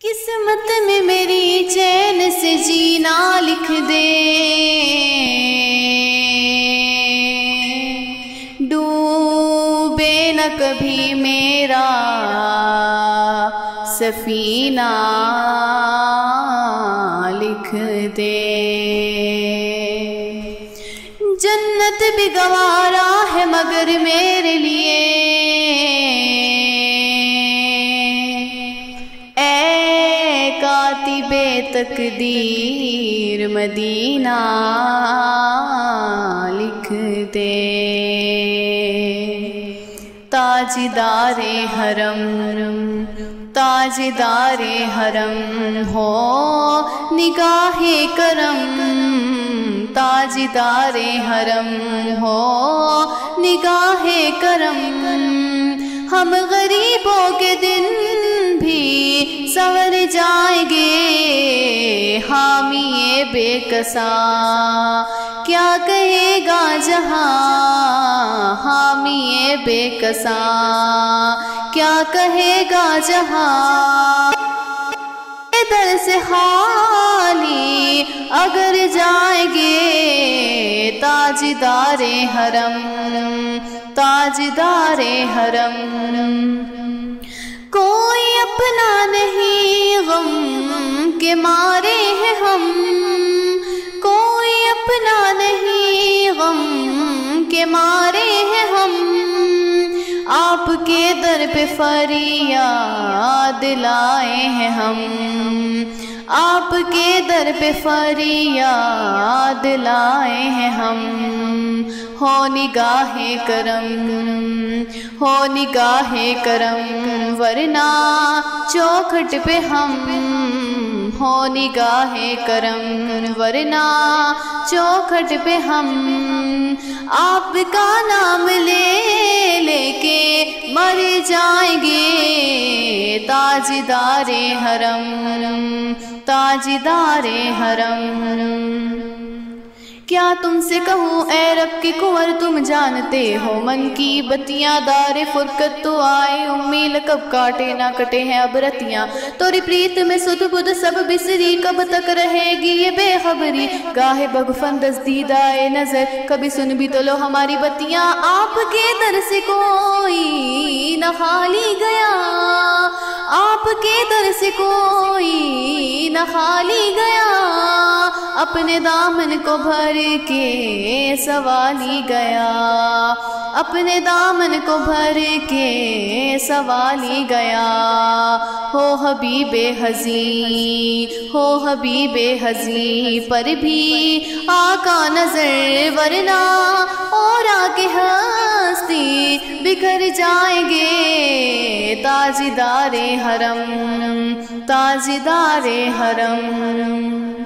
قسمت میں میری چین سے جینا لکھ دے، ڈوبے نہ کبھی میرا سفینہ لکھ دے۔ جنت بھی گوارا ہے مگر میرے لیے، کاتب تقدیر مدینہ لکھ دے۔ تاجدار حرم تاجدار حرم ہو نگاہ کرم، تاجدار حرم ہو نگاہ کرم۔ ہم غریبوں کے دن بھی سنور جائیں گے، حامی بے کساں کیا کہے گا جہاں، حامی بے کساں کیا کہے گا جہاں۔ در سے خالی اگر جائیں گے، تاجدار حرم تاجدار حرم۔ کوئی اپنا نہیں غم کے مارے ہیں ہم، کوئی اپنا نہیں غم کے مارے ہیں ہم۔ آپ کے در پہ فریاد لائے ہیں ہم، آپ کے در پہ فریاد لائے ہیں ہم۔ ہو نگاہ کرم ہو نگاہ کرم، ورنہ چوکھٹ پہ ہم، ہو نگاہ کرم ورنہ چوکھٹ پہ ہم۔ آپ کا نام لے لے کے مر جائیں گے، تاجدار حرم تاجدار حرم۔ کیا تم سے کہوں اے رب کے کنور، تم جانتے ہو من کی بتیاں، دار فرقت تو آئے امی لقب کاٹے نہ کٹے ہیں اب رتیاں۔ توری پریت میں سدھ بدھ سب بسری، کب تک رہے گی یہ بے خبری؟ گاہے بغفندس دیدائے نظر، کبھی سن بھی تو لو ہماری بتیاں۔ آپ کے در سے کوئی نہ خالی گیا، آپ کے در سے کوئی نہ خالی گیا، اپنے دامن کو بھر کے سوالی گیا، اپنے دامن کو بھر کے سوالی گیا۔ ہو حبیب ہزی ہو حبیب ہزی، پر بھی آقا نظر، ورنہ اور آگے ہستی بکھر جائیں گے، تاجدار حرم تاجدار حرم۔